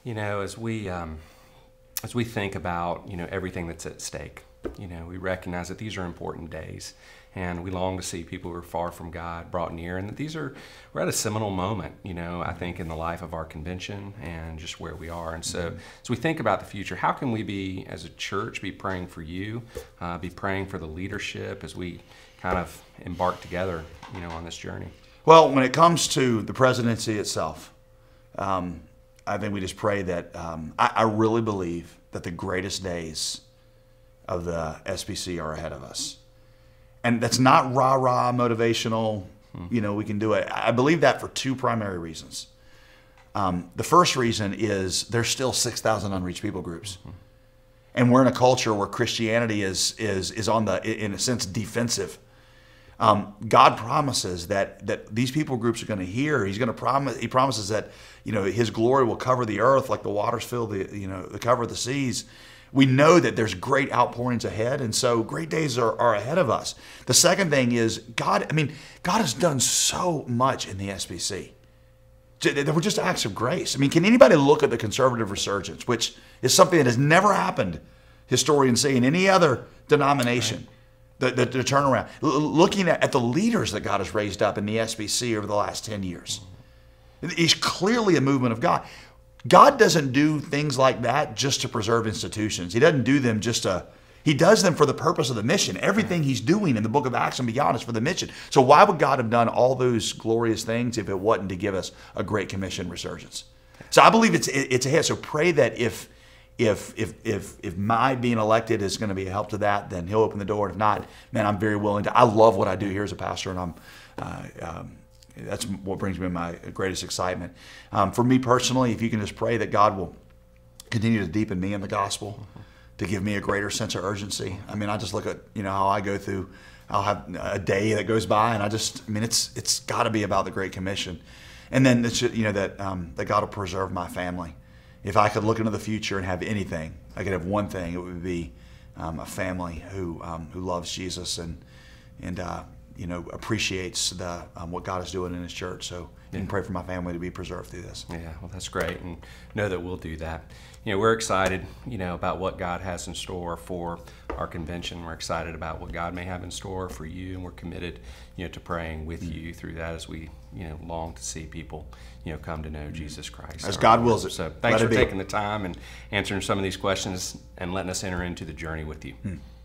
As we think about everything that's at stake, we recognize that these are important days, and we long to see people who are far from God brought near, and that we're at a seminal moment, I think, in the life of our convention and just where we are. And so as we think about the future, how can we be, as a church, be praying for you, be praying for the leadership as we kind of embark together, on this journey? Well, when it comes to the presidency itself, I think we just pray that I really believe that the greatest days of the SBC are ahead of us. And that's not rah-rah motivational, we can do it. I believe that for two primary reasons. The first reason is there's still 6,000 unreached people groups. And we're in a culture where Christianity is on the, in a sense, defensive. God promises that these people groups are going to hear. He promises that His glory will cover the earth like the waters fill the cover of the seas. We know that there's great outpourings ahead, and so great days are ahead of us. The second thing is God has done so much in the SBC. They were just acts of grace. Can anybody look at the conservative resurgence, which is something that has never happened, historians say, in any other denomination? Right. The turnaround. Looking at the leaders that God has raised up in the SBC over the last 10 years. It's clearly a movement of God. God doesn't do things like that just to preserve institutions. He doesn't do them He does them for the purpose of the mission. Everything He's doing in the book of Acts and beyond is for the mission. So why would God have done all those glorious things if it wasn't to give us a Great Commission resurgence? So I believe it's ahead. So pray that if my being elected is going to be a help to that, then He'll open the door. If not, man, I'm very willing to. I love what I do here as a pastor, and that's what brings me my greatest excitement. For me personally, if you can just pray that God will continue to deepen me in the gospel, to give me a greater sense of urgency. I just look at how I go through. I'll have a day that goes by, and it's got to be about the Great Commission, and then that God will preserve my family. If I could look into the future and have anything, I could have one thing. It would be a family who loves Jesus and appreciates what God is doing in His church. So you can pray for my family to be preserved through this. Yeah, well, that's great, and know that we'll do that. We're excited, about what God has in store for our convention. We're excited about what God may have in store for you, and we're committed, to praying with you through that as we, long to see people, come to know Jesus Christ. As God wills it. So thanks for taking the time and answering some of these questions and letting us enter into the journey with you.